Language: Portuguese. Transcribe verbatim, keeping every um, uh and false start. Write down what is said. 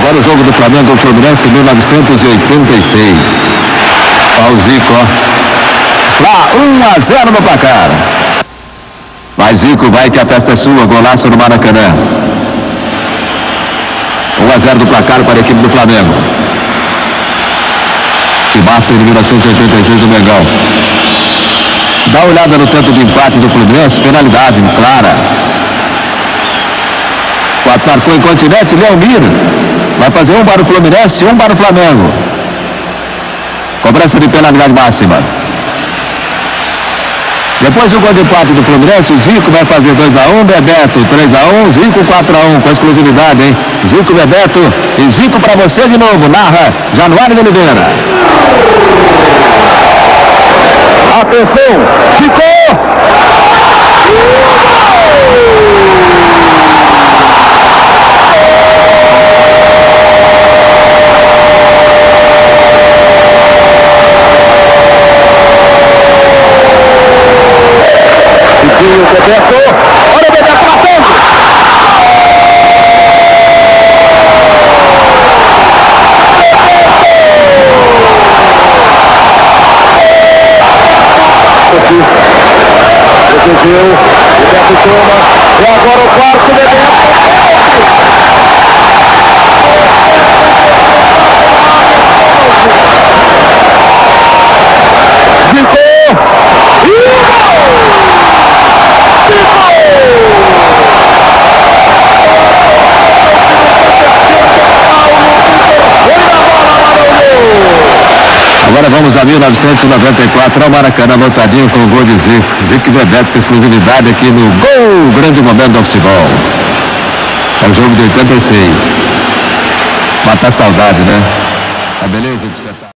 Agora o jogo do Flamengo, o Fluminense, mil novecentos e oitenta e seis. Olha o Zico, ó. Lá, um a zero no placar. Vai Zico, vai que a festa é sua, golaço no Maracanã. um a zero do placar para a equipe do Flamengo. Que massa em mil novecentos e oitenta e seis do Mengão. Dá uma olhada no tanto de empate do Fluminense, penalidade clara. O marcou incontinente, Leomir. Vai fazer um para o Fluminense, um para o Flamengo. Cobrança de penalidade máxima. Depois do gol de empate do Fluminense, o Zico vai fazer dois a um, Bebeto três a um, Zico quatro a um, com exclusividade, hein? Zico, Bebeto e Zico para você de novo, narra Januário de Oliveira. Atenção, Zico! O Bebeto, olha o Bebeto matando! Protegeu, o Bebeto toma, e agora o quarto Bebeto! Agora vamos a mil novecentos e noventa e quatro, ao Maracanã, lotadinho com o gol de Zico. Zico e Bebeto com exclusividade aqui no Gol, grande momento do futebol. É o jogo de oitenta e seis. Matar saudade, né? A beleza de espetáculo.